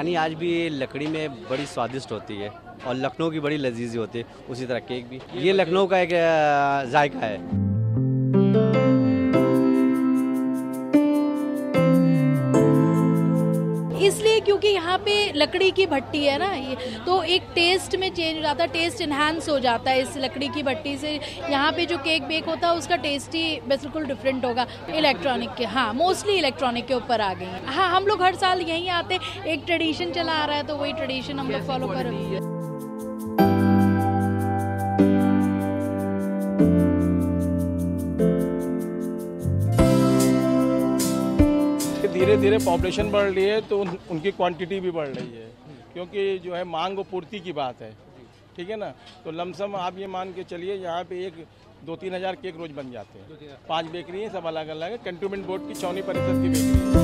बिरयानी आज भी लकड़ी में बड़ी स्वादिष्ट होती है और लखनऊ की बड़ी लजीज होती है, उसी तरह केक भी। ये लखनऊ का एक जायका है। इसलिए क्योंकि यहाँ पे लकड़ी की भट्टी है ना, ये तो एक टेस्ट में चेंज हो जाता है, टेस्ट इन्हांस हो जाता है इस लकड़ी की भट्टी से। यहाँ पे जो केक बेक होता है उसका टेस्ट ही बिल्कुल डिफरेंट होगा। इलेक्ट्रॉनिक के, हाँ मोस्टली इलेक्ट्रॉनिक के ऊपर आ गई हैं। हाँ, हम लोग हर साल यहीं आते, एक ट्रेडिशन चला आ रहा है तो वही ट्रेडिशन हम लोग फॉलो कर रहे हैं। धीरे धीरे पॉपुलेशन बढ़ रही है तो उनकी क्वांटिटी भी बढ़ रही है, क्योंकि जो है मांग और पूर्ति की बात है, ठीक है ना। तो लमसम आप ये मान के चलिए यहाँ पे 2-3 हज़ार केक रोज बन जाते हैं। 5 बेकरी हैं, सब अलग अलग है। कैंटोनमेंट बोर्ड की 54% की बेकरी है।